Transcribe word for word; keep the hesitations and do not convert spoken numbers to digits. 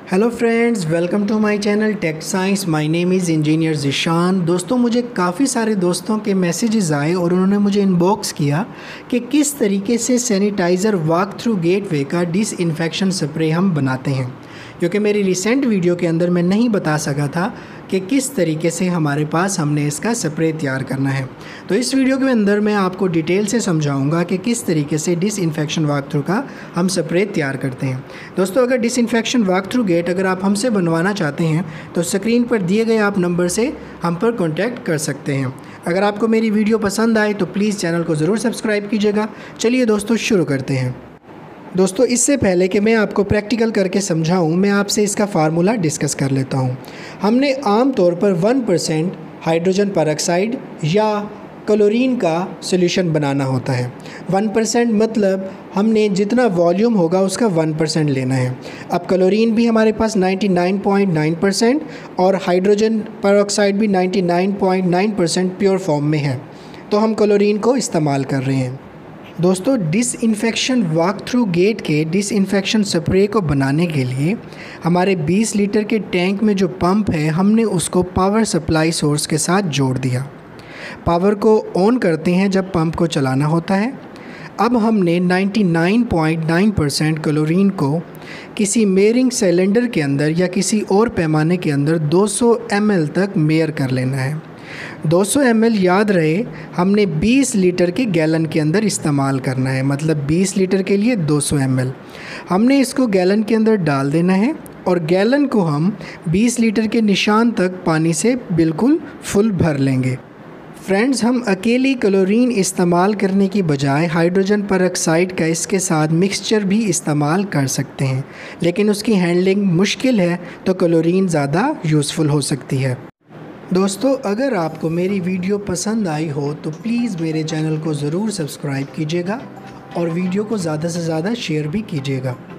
Hello friends, welcome to my channel tech science. My name is engineer Zeeshan. दोस्तों, मुझे काफ़ी सारे दोस्तों के मैसेजेस आए और उन्होंने मुझे इनबॉक्स किया कि किस तरीके से सैनिटाइज़र वॉक थ्रू गेटवे का डिसइंफेक्शन स्प्रे हम बनाते हैं, क्योंकि मेरी रिसेंट वीडियो के अंदर मैं नहीं बता सका था कि किस तरीके से हमारे पास हमने इसका स्प्रे तैयार करना है। तो इस वीडियो के अंदर मैं आपको डिटेल से समझाऊंगा कि किस तरीके से डिसइंफेक्शन वॉक थ्रू का हम स्प्रे तैयार करते हैं। दोस्तों, अगर डिसइंफेक्शन वॉक थ्रू गेट अगर आप हमसे बनवाना चाहते हैं तो स्क्रीन पर दिए गए आप नंबर से हम पर कॉन्टैक्ट कर सकते हैं। अगर आपको मेरी वीडियो पसंद आए तो प्लीज़ चैनल को ज़रूर सब्सक्राइब कीजिएगा। चलिए दोस्तों, शुरू करते हैं। दोस्तों, इससे पहले कि मैं आपको प्रैक्टिकल करके समझाऊं, मैं आपसे इसका फार्मूला डिस्कस कर लेता हूं। हमने आम तौर पर वन परसेंट हाइड्रोजन परऑक्साइड या क्लोरीन का सॉल्यूशन बनाना होता है। वन परसेंट मतलब हमने जितना वॉल्यूम होगा उसका वन परसेंट लेना है। अब क्लोरीन भी हमारे पास ninety nine point nine percent और हाइड्रोजन परऑक्साइड भी ninety nine point nine percent pure form में है, तो हम क्लोरीन को इस्तेमाल कर रहे हैं। दोस्तों, डिसइंफेक्शन वॉक थ्रू गेट के डिसइंफेक्शन स्प्रे को बनाने के लिए हमारे बीस लीटर के टैंक में जो पंप है, हमने उसको पावर सप्लाई सोर्स के साथ जोड़ दिया। पावर को ऑन करते हैं जब पंप को चलाना होता है। अब हमने ninety nine point nine percent chlorine को किसी मेयरिंग सिलेंडर के अंदर या किसी और पैमाने के अंदर दो सौ एम एल तक मेयर कर लेना है। दो सौ एम एल याद रहे, हमने बीस लीटर के गैलन के अंदर इस्तेमाल करना है, मतलब बीस लीटर के लिए दो सौ एम एल हमने इसको गैलन के अंदर डाल देना है और गैलन को हम बीस लीटर के निशान तक पानी से बिल्कुल फुल भर लेंगे। फ्रेंड्स, हम अकेली क्लोरीन इस्तेमाल करने की बजाय हाइड्रोजन परऑक्साइड का इसके साथ मिक्सचर भी इस्तेमाल कर सकते हैं, लेकिन उसकी हैंडलिंग मुश्किल है तो क्लोरीन ज़्यादा यूज़फुल हो सकती है। दोस्तों, अगर आपको मेरी वीडियो पसंद आई हो तो प्लीज़ मेरे चैनल को ज़रूर सब्सक्राइब कीजिएगा और वीडियो को ज़्यादा से ज़्यादा शेयर भी कीजिएगा।